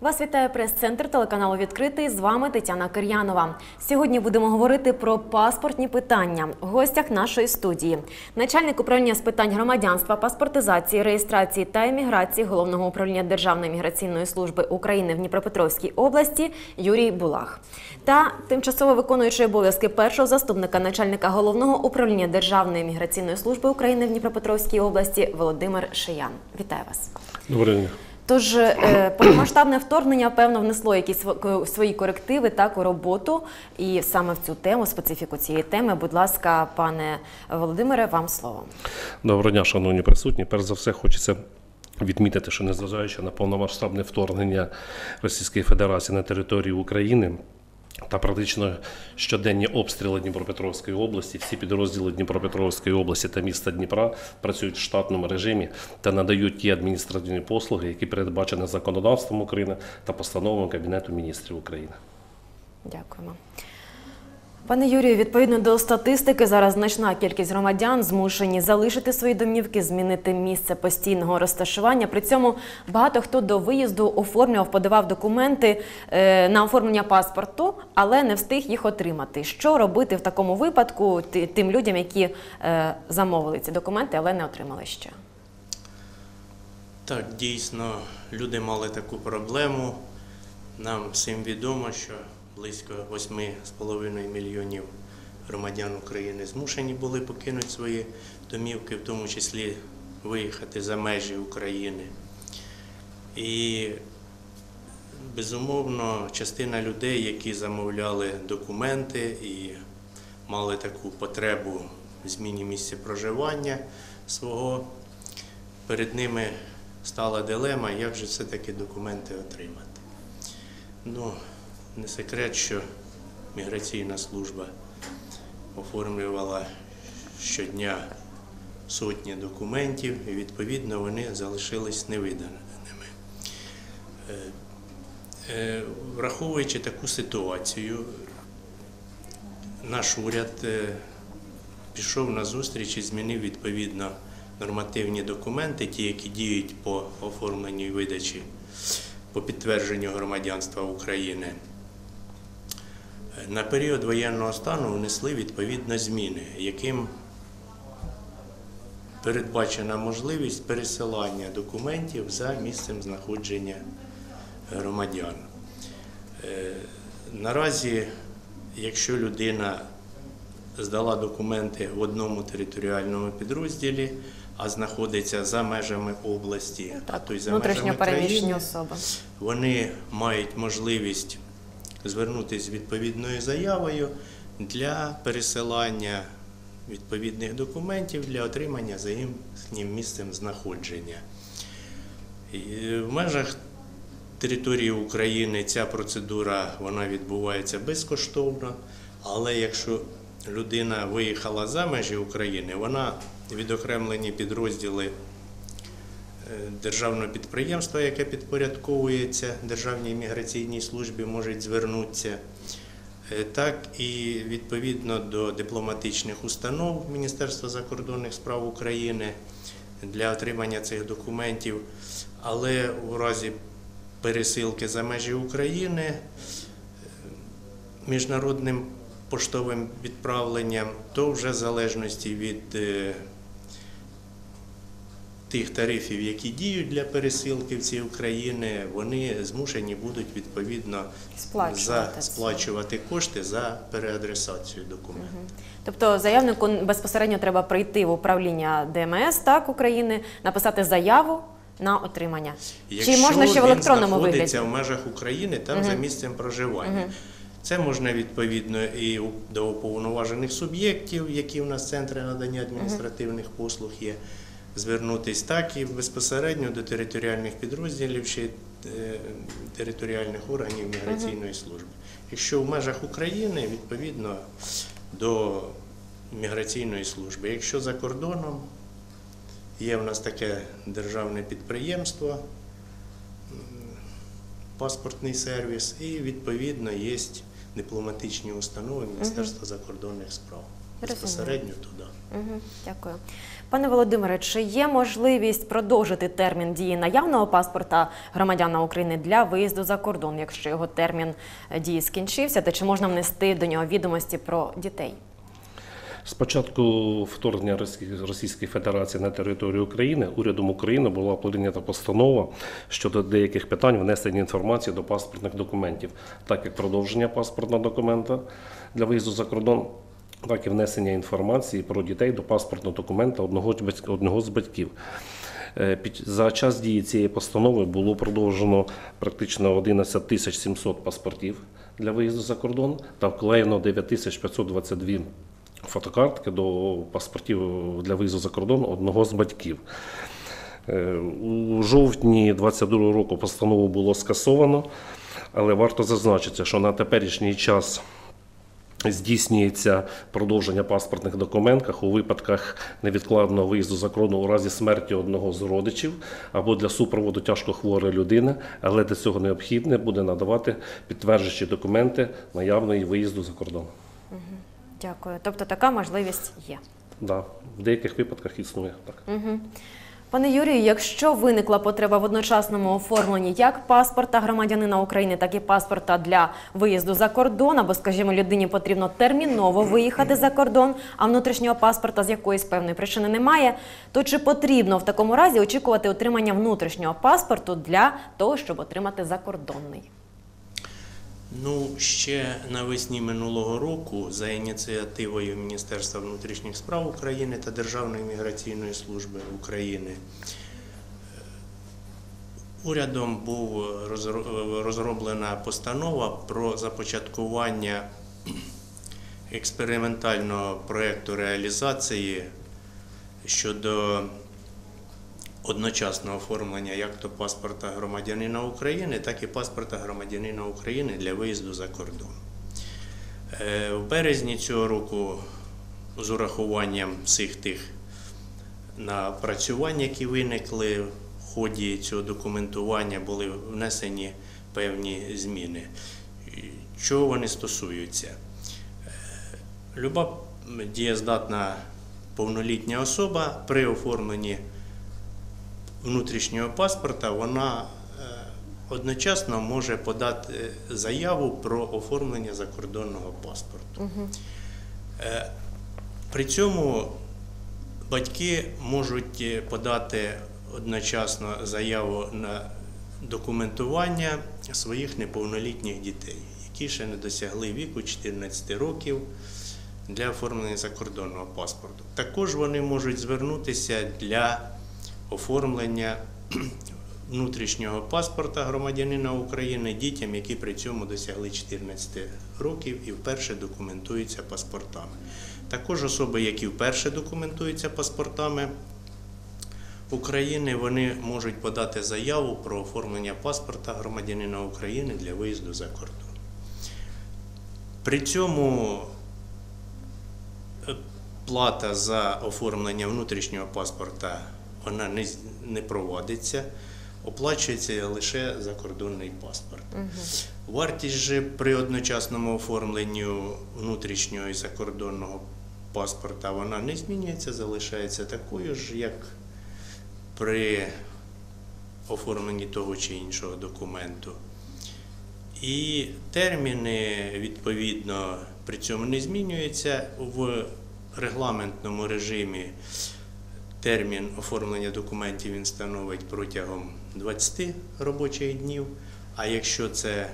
Вас вітає прес-центр телеканалу «Відкритий». З вами Тетяна Кир'янова. Сьогодні будемо говорити про паспортні питання. В гостях нашої студії начальник управління з питань громадянства, паспортизації, реєстрації та еміграції Головного управління Державної міграційної служби України в Дніпропетровській області Юрій Булах та тимчасово виконуючий обов'язки першого заступника начальника Головного управління Державної міграційної служби України в Дніпропетровській області Володимир Шиян. Вітаю вас. Доброго дня. Тож, повномасштабне вторгнення, певно, внесло якісь свої корективи у роботу. І саме в цю тему, специфіку цієї теми, будь ласка, пане Володимире, вам слово. Доброго дня, шановні присутні. Перш за все, хочеться відмітити, що незважаючи на повномасштабне вторгнення Російської Федерації на територію України та практично щоденні обстріли Дніпропетровської області, всі підрозділи Дніпропетровської області та міста Дніпра працюють в штатному режимі та надають ті адміністративні послуги, які передбачені законодавством України та постановами Кабінету міністрів України. Дякуємо. Пане Юрію, відповідно до статистики, зараз значна кількість громадян змушені залишити свої домівки, змінити місце постійного розташування. При цьому багато хто до виїзду оформлював, подавав документи на оформлення паспорту, але не встиг їх отримати. Що робити в такому випадку тим людям, які замовили ці документи, але не отримали ще? Так, дійсно, люди мали таку проблему. Нам всім відомо, що близько 8,5 мільйонів громадян України змушені були покинути свої домівки, в тому числі виїхати за межі України. І, безумовно, частина людей, які замовляли документи і мали таку потребу в зміні місця проживання свого, перед ними стала дилема, як же все-таки документи отримати. Не секрет, що міграційна служба оформлювала щодня сотні документів і, відповідно, вони залишились невиданими. Враховуючи таку ситуацію, наш уряд пішов на зустріч і змінив відповідно нормативні документи, ті, які діють по оформленню і видачі, по підтвердженню громадянства України. На період воєнного стану внесли відповідні зміни, яким передбачена можливість пересилання документів за місцем знаходження громадян. Наразі, якщо людина здала документи в одному територіальному підрозділі, а знаходиться за межами області, а то й за межами країни, вони мають можливість звернутися з відповідною заявою для пересилання відповідних документів для отримання за їхнім місцем знаходження. І в межах території України ця процедура відбувається безкоштовно, але якщо людина виїхала за межі України, вона відокремлені підрозділи державного підприємства, яке підпорядковується Державній міграційній службі, можуть звернутися, так і відповідно до дипломатичних установ Міністерства закордонних справ України для отримання цих документів. Але у разі пересилки за межі України міжнародним поштовим відправленням, то вже в залежності від тих тарифів, які діють для пересилки в цій України, вони змушені будуть відповідно сплачувати кошти за переадресацію документів. Тобто заявнику безпосередньо треба прийти в управління ДМС України, написати заяву на отримання. Чи можна ще в електронному вигляді? Якщо він знаходиться в межах України, там за місцем проживання. Це можна відповідно і до уповноважених суб'єктів, які в нас центри надання адміністративних послуг є, звернутися, так і безпосередньо до територіальних підрозділів чи територіальних органів міграційної служби. Якщо в межах України, відповідно до міграційної служби. Якщо за кордоном, є в нас таке державне підприємство, паспортний сервіс, і відповідно є дипломатичні установи Міністерства закордонних справ. безпосередньо туди. Угу, дякую. Пане Володимире, чи є можливість продовжити термін дії наявного паспорта громадянина України для виїзду за кордон, якщо його термін дії скінчився, та чи можна внести до нього відомості про дітей? З початку вторгнення Російської Федерації на територію України урядом України була прийнята постанова щодо деяких питань внесення інформації до паспортних документів, так як продовження паспортного документа для виїзду за кордон, так і внесення інформації про дітей до паспортного документа одного з батьків. За час дії цієї постанови було продовжено практично 11 700 паспортів для виїзду за кордон та вклеєно 9 522 фотокартки до паспортів для виїзду за кордон одного з батьків. У жовтні 2022 року постанову було скасовано, але варто зазначити, що на теперішній час здійснюється продовження паспортних документів у випадках невідкладного виїзду за кордон у разі смерті одного з родичів або для супроводу тяжкохворої людини, але для цього необхідне буде надавати підтверджуючі документи наявної виїзду за кордон. Дякую. Тобто така можливість є? Да, в деяких випадках існує так. Угу. Пане Юрію, якщо виникла потреба в одночасному оформленні як паспорта громадянина України, так і паспорта для виїзду за кордон, або, скажімо, людині потрібно терміново виїхати за кордон, а внутрішнього паспорта з якоїсь певної причини немає, то чи потрібно в такому разі очікувати отримання внутрішнього паспорту для того, щоб отримати закордонний? Ще навесні минулого року за ініціативою Міністерства внутрішніх справ України та Державної міграційної служби України урядом був розроблена постанова про започаткування експериментального проєкту реалізації щодо одночасного оформлення як то паспорта громадянина України, так і паспорта громадянина України для виїзду за кордон. В березні цього року з урахуванням всіх тих напрацювань, які виникли в ході цього документування, були внесені певні зміни. Чого вони стосуються? Люба дієздатна повнолітня особа при оформленні внутрішнього паспорта, вона одночасно може подати заяву про оформлення закордонного паспорту. Угу. При цьому батьки можуть подати одночасно заяву на документування своїх неповнолітніх дітей, які ще не досягли віку 14 років для оформлення закордонного паспорту. Також вони можуть звернутися для оформлення внутрішнього паспорта громадянина України дітям, які при цьому досягли 14 років і вперше документуються паспортами. Також особи, які вперше документуються паспортами України, вони можуть подати заяву про оформлення паспорта громадянина України для виїзду за кордон. При цьому плата за оформлення внутрішнього паспорта вона не проводиться, оплачується лише закордонний паспорт. Вартість же при одночасному оформленні внутрішнього і закордонного паспорта вона не змінюється, залишається такою ж, як при оформленні того чи іншого документу. І терміни, відповідно, при цьому не змінюються. В регламентному режимі термін оформлення документів він становить протягом 20 робочих днів, а якщо це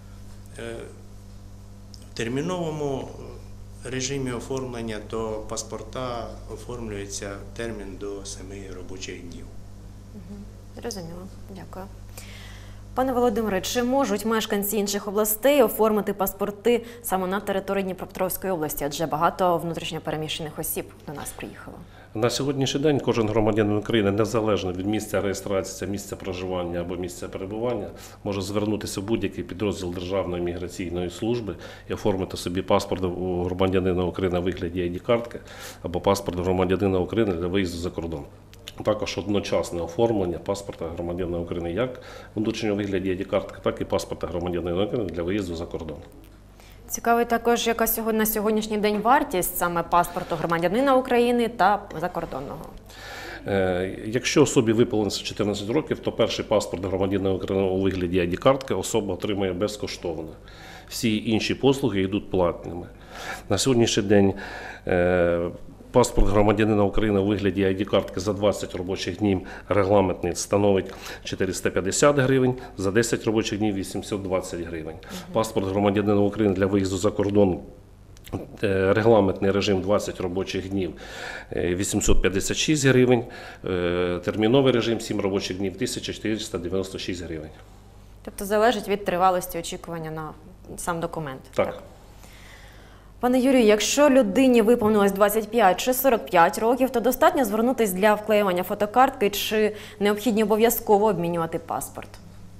в терміновому режимі оформлення, то паспорта оформлюються в термін до 7 робочих днів. Зрозуміло. Дякую. Пане Володимире, чи можуть мешканці інших областей оформити паспорти саме на території Дніпропетровської області? Адже багато внутрішньо переміщених осіб до нас приїхало. На сьогоднішній день кожен громадянин України, незалежно від місця реєстрації, місця проживання або місця перебування, може звернутися в будь-який підрозділ Державної міграційної служби і оформити собі паспорт у громадянина України у вигляді ID-картки або паспорт громадянина України для виїзду за кордон. Також одночасне оформлення паспорта громадянина України як в внутрішньому вигляді ID-картки, так і паспорта громадянина України для виїзду за кордон. Цікавий також, яка на сьогоднішній день вартість саме паспорту громадянина України та закордонного. Якщо особі виповниться 14 років, то перший паспорт громадянина України у вигляді ID-картки особа отримує безкоштовно. Всі інші послуги йдуть платними. На сьогоднішній день паспорт громадянина України у вигляді ID-картки за 20 робочих днів регламентний становить 450 гривень, за 10 робочих днів 820 гривень. Паспорт громадянина України для виїзду за кордон регламентний режим 20 робочих днів 856 гривень, терміновий режим 7 робочих днів 1496 гривень. Тобто залежить від тривалості очікування на сам документ. Так. Пане Юрію, якщо людині виповнилось 25 чи 45 років, то достатньо звернутися для вклеювання фотокартки чи необхідно обов'язково обмінювати паспорт?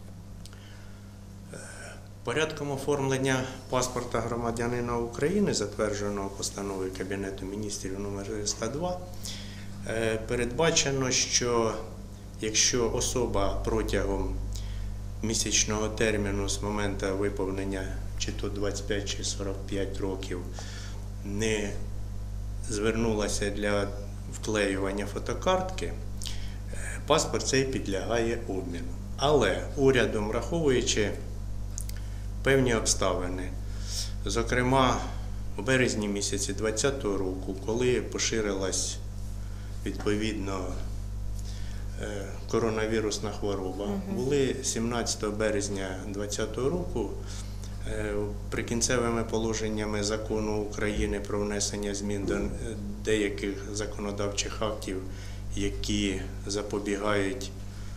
Порядком оформлення паспорта громадянина України, затвердженого постановою Кабінету міністрів номер 102, передбачено, що якщо особа протягом місячного терміну з моменту виповнення чи то 25 чи 45 років не звернулася для вклеювання фотокартки, паспорт цей підлягає обміну. Але урядом, враховуючи певні обставини, зокрема у березні місяці 2020 року, коли поширилась відповідно коронавірусна хвороба, були 17 березня 2020 року прикінцевими положеннями Закону України про внесення змін до деяких законодавчих актів, які запобігають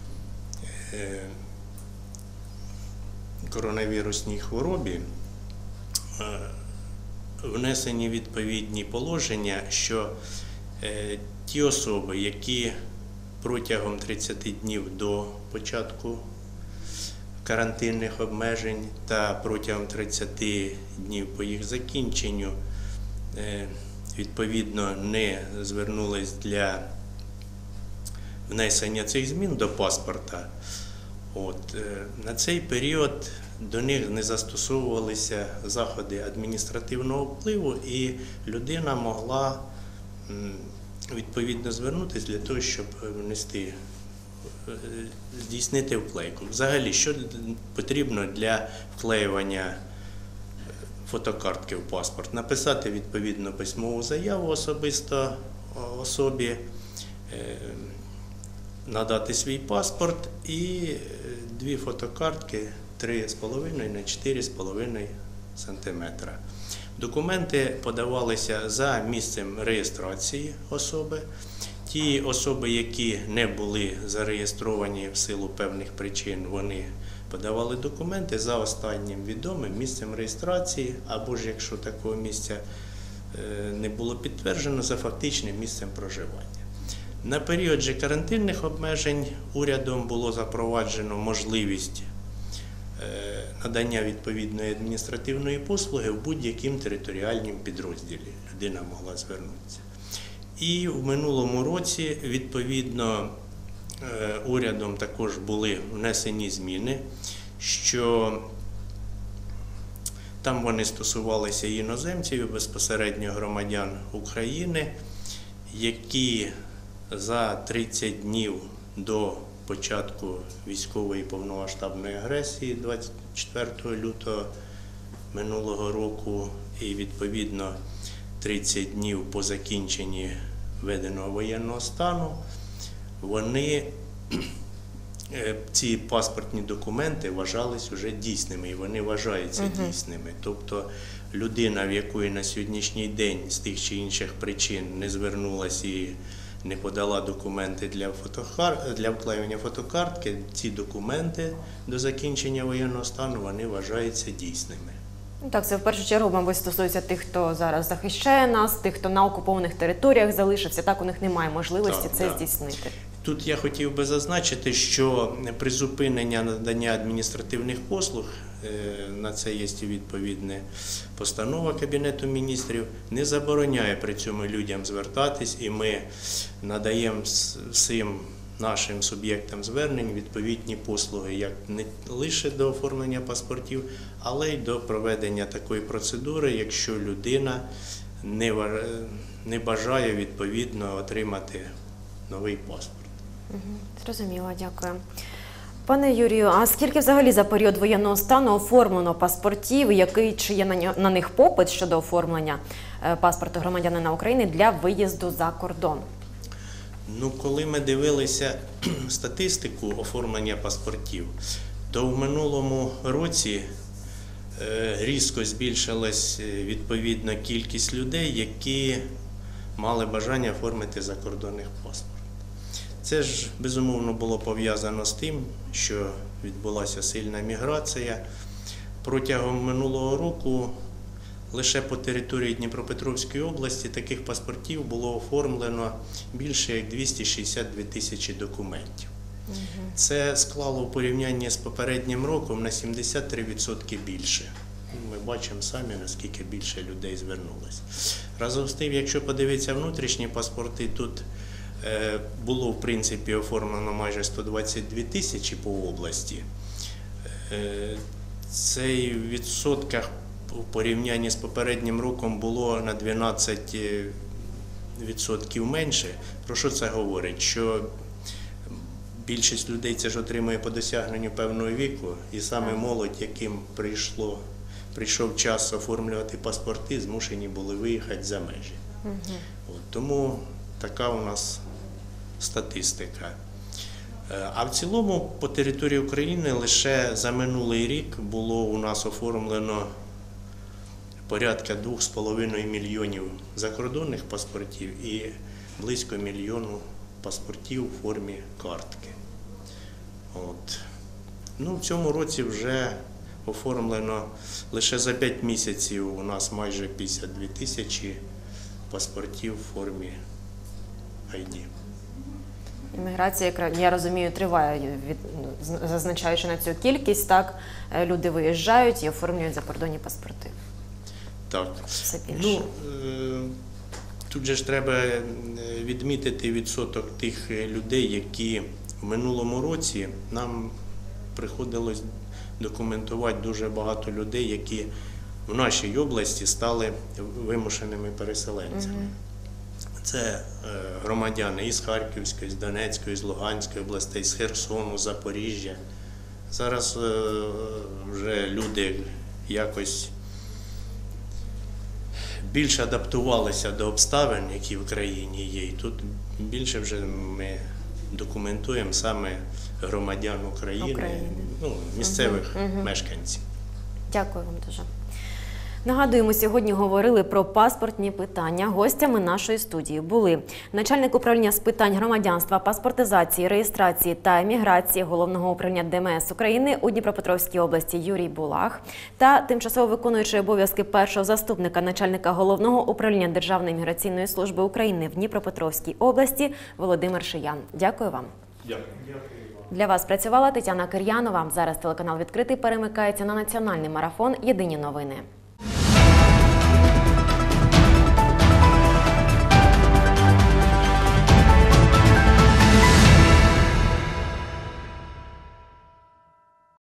коронавірусній хворобі, внесені відповідні положення, що ті особи, які протягом 30 днів до початку карантинних обмежень та протягом 30 днів по їх закінченню відповідно не звернулись для внесення цих змін до паспорта, на цей період до них не застосовувалися заходи адміністративного впливу, і людина могла відповідно звернутися для того, щоб здійснити вклейку. Взагалі, що потрібно для вклеювання фотокартки в паспорт? Написати відповідну письмову заяву особисто особі, надати свій паспорт і 2 фотокартки 3,5 на 4,5 см. Документи подавалися за місцем реєстрації особи. Ті особи, які не були зареєстровані в силу певних причин, вони подавали документи за останнім відомим місцем реєстрації, або ж якщо такого місця не було підтверджено, за фактичним місцем проживання. На період же карантинних обмежень урядом було запроваджено можливість надання відповідної адміністративної послуги в будь-яким територіальним підрозділі. Людина могла звернутися. І в минулому році, відповідно, урядом також були внесені зміни, що там вони стосувалися іноземців, безпосередньо громадян України, які за 30 днів до початку військової повномасштабної агресії 24 лютого минулого року і відповідно 30 днів по закінченні введеного воєнного стану, ці паспортні документи вважались вже дійсними, і вони вважаються дійсними. Тобто людина, в якої на сьогоднішній день з тих чи інших причин не звернулася і не подала документи для вклеювання фотокартки, ці документи до закінчення воєнного стану, вони вважаються дійсними. Так, це в першу чергу, мабуть, стосується тих, хто зараз захищає нас, тих, хто на окупованих територіях залишився, так у них немає можливості це здійснити. Тут я хотів би зазначити, що призупинення надання адміністративних послуг, на це є відповідна постанова Кабінету міністрів, не забороняє при цьому людям звертатись, і ми надаємо всім нашим суб'єктам звернень відповідні послуги, як не лише до оформлення паспортів, але й до проведення такої процедури, якщо людина не бажає відповідно отримати новий паспорт. Зрозуміло, дякую. Пане Юрію, а скільки взагалі за період воєнного стану оформлено паспортів, який чи є на них попит щодо оформлення паспорту громадянина України для виїзду за кордон? Ну, коли ми дивилися статистику оформлення паспортів, то в минулому році різко збільшилась відповідна кількість людей, які мали бажання оформити закордонний паспорт. Це ж, безумовно, було пов'язано з тим, що відбулася сильна міграція. Протягом минулого року лише по території Дніпропетровської області таких паспортів було оформлено більше як 262 тисячі документів. Це склало в порівнянні з попереднім роком на 73% більше. Ми бачимо самі, наскільки більше людей звернулося. Разом з тим, якщо подивитися внутрішні паспорти, тут було, в принципі, оформлено майже 122 тисячі по області. Цей в відсотках у порівнянні з попереднім роком було на 12% менше. Про що це говорить? Що більшість людей це ж отримує по досягненню певного віку, і саме молодь, яким прийшов час оформлювати паспорти, змушені були виїхати за межі. Тому така у нас статистика. А в цілому по території України лише за минулий рік було у нас оформлено порядка 2,5 мільйонів закордонних паспортів і близько мільйону паспортів у формі картки. Ну, в цьому році вже оформлено лише за 5 місяців у нас майже 52 тисячі паспортів у формі ID. Імміграція, я розумію, триває, зазначаючи на цю кількість, так, люди виїжджають і оформлюють закордонні паспорти. Так. Все більше. Ну, тут же ж треба відмітити відсоток тих людей, які в минулому році нам приходилось документувати дуже багато людей, які в нашій області стали вимушеними переселенцями. Це громадяни із Харківської, з Донецької, з Луганської областей, з Херсону, Запоріжжя. Зараз вже люди якось більше адаптувалися до обставин, які в країні є. І тут більше вже ми документуємо саме громадян України, ну, місцевих мешканців. Дякую вам дуже. Нагадуємо, сьогодні говорили про паспортні питання. Гостями нашої студії були начальник управління з питань громадянства, паспортизації, реєстрації та еміграції Головного управління ДМС України у Дніпропетровській області Юрій Булах та тимчасово виконуючий обов'язки першого заступника начальника Головного управління Державної міграційної служби України в Дніпропетровській області Володимир Шиян. Дякую вам. Дякую. Для вас працювала Тетяна Кир'янова. Зараз телеканал «Відкритий» перемикається на національний марафон «Єдині новини».